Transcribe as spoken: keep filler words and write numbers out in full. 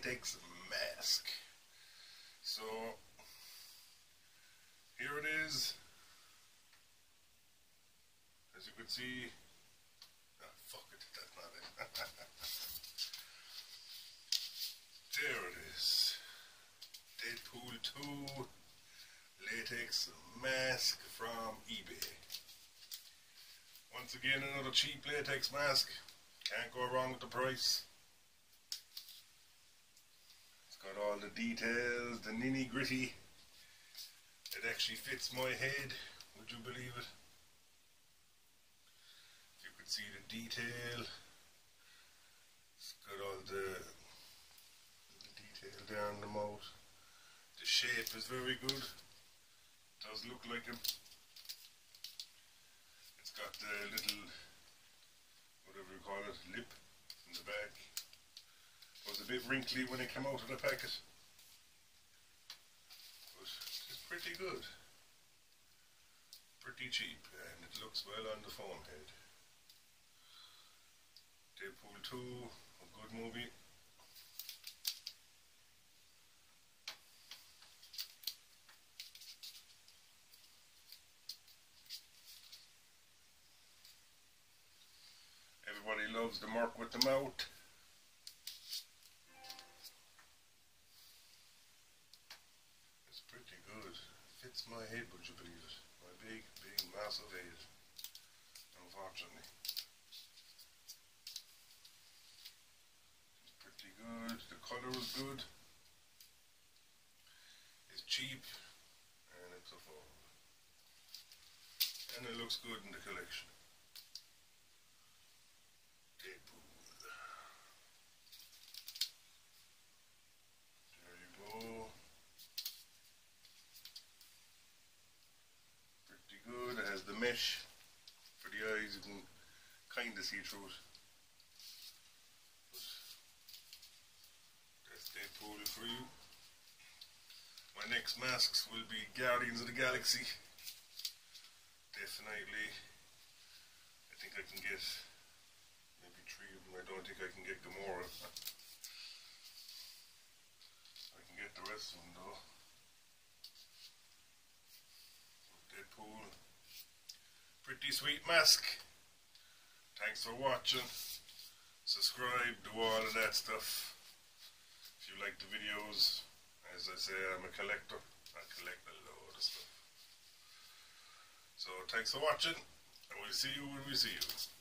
latex mask. So here it is. As you can see, oh, fuck it, that's not it. There it is. Deadpool two latex mask from eBay. Once again, another cheap latex mask. Can't go wrong with the price. It's got all the details, the nitty gritty. It actually fits my head. Would you believe it? You could see the detail. It's got all the, the detail down the mouth. The shape is very good. It does look like him. It's got the little, whatever you call it, lip in the back. It was a bit wrinkly when it came out of the packet. But it's pretty good. Pretty cheap, and it looks well on the foam head. Deadpool two, a good movie. Everybody loves the mark with the mouth. It's pretty good. Fits my head, would you believe it? My big, big, massive head. Unfortunately. It's pretty good. The colour is good. It's cheap. And it's affordable. And it looks good in the collection. There you go. Pretty good. It has the mesh for the eyes. You can kind of see through it. But that's Deadpool for you. My next masks will be Guardians of the Galaxy. Definitely. I think I can get maybe three of them. I don't think I can get Gamora. I can get the rest of them though. Deadpool. Pretty sweet mask. Thanks for watching. Subscribe, do all of that stuff. If you like the videos. As I say, I'm a collector. I collect a load of stuff. So thanks for watching, and we'll see you when we see you.